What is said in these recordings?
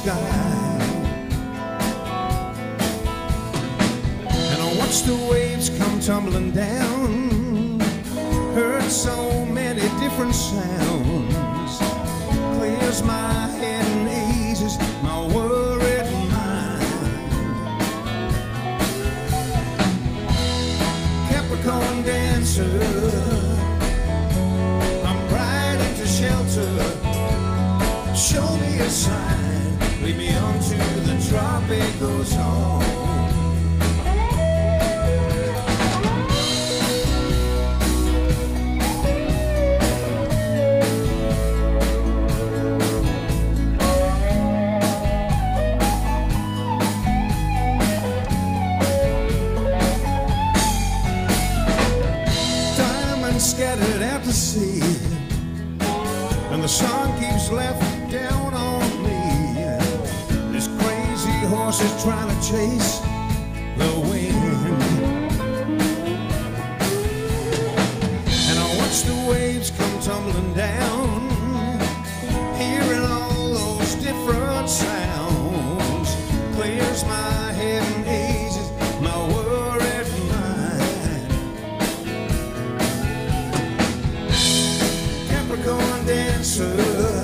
sky. And I watch the waves come tumbling down, heard so many different sounds, clears my head and eases my worried mind. Capricorn dancer, I'm riding to shelter. Show me a sign, lead me on to the tropical zone. Scattered out to sea, and the sun keeps laughing down on me. This crazy horse is trying to chase the wind, and I watch the waves come tumbling down, hearing all those different sounds, clears my head and eases my worried mind. Capricorn dancer,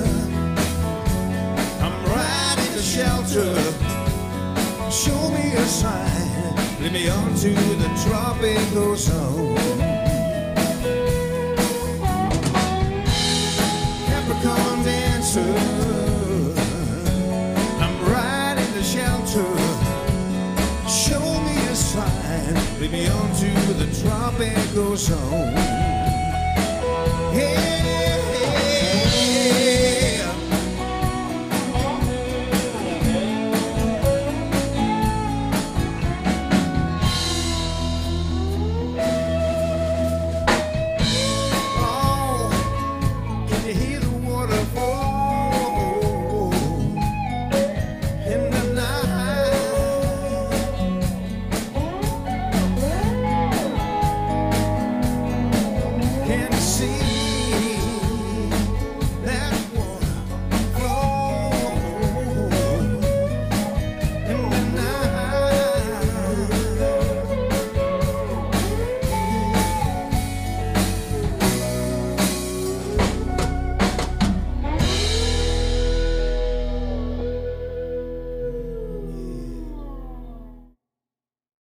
I'm riding to shelter. Show me a sign, lead me on to the tropical zone. Capricorn dancer, I'm riding to shelter. Show me a sign, lead me on to the tropical zone.